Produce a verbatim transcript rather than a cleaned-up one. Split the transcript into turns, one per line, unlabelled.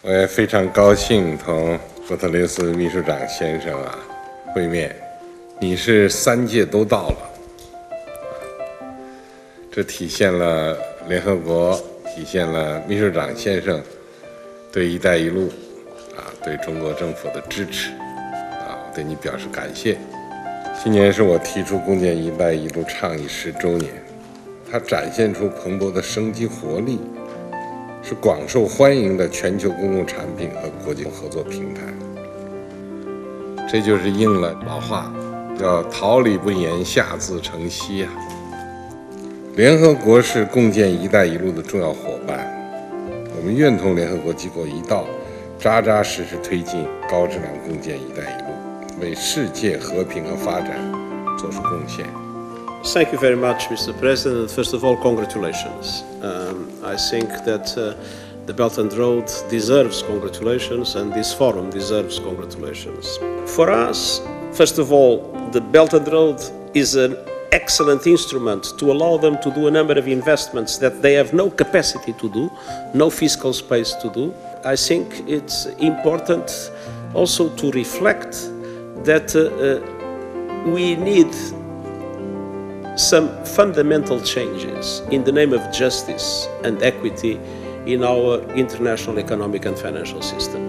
我也非常高兴同古特雷斯秘书长先生啊会面。你是三届都到了，这体现了联合国，体现了秘书长先生对“一带一路”啊，对中国政府的支持啊，我对你表示感谢。今年是我提出共建“一带一路”倡议十周年，它展现出蓬勃的生机活力，是广受欢迎的全球公共产品和国际合作平台。这就是应了老话，叫“桃李不言，下自成蹊”啊。联合国是共建“一带一路”的重要伙伴，我们愿同联合国机构一道，扎扎实实推进高质量共建“一带一路”，为世界和平和发展做出贡献。
Thank you very much, Mister President. First of all, congratulations. Um, I think that uh, the Belt and Road deserves congratulations, and this forum deserves congratulations. For us, first of all, the Belt and Road is an excellent instrument to allow them to do a number of investments that they have no capacity to do, no fiscal space to do. I think it's important also to reflect that uh, uh, we need some fundamental changes in the name of justice and equity in our international economic and financial system.